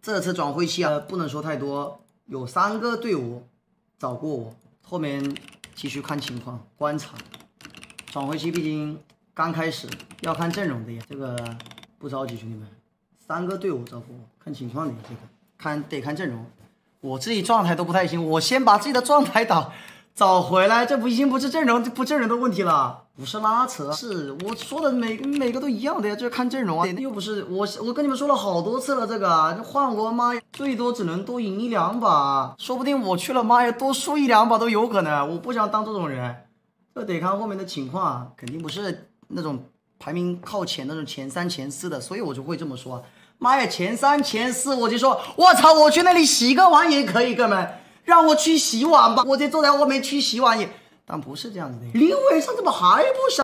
这次转会期啊，不能说太多，有3个队伍找过我，后面继续看情况观察。转会期毕竟刚开始，要看阵容的呀，这个不着急，兄弟们。3个队伍找过我，看情况的呀，这个得看阵容。我自己状态都不太行，我先把自己的状态找回来，这已经不是阵容的问题了。不是拉扯，是我说的每个都一样的呀，就是看阵容啊，又不是我跟你们说了好多次了，这个换我妈呀，最多只能多赢1-2把，说不定我去了妈呀多输1-2把都有可能，我不想当这种人，这得看后面的情况，肯定不是那种排名靠前的那种前3、前4的，所以我就会这么说。妈呀，前3、前4，我就说我操，我去那里洗个碗也可以，哥们，让我去洗碗吧，我这坐在后面去洗碗也。但不是这样子的，林伟上怎么还不上？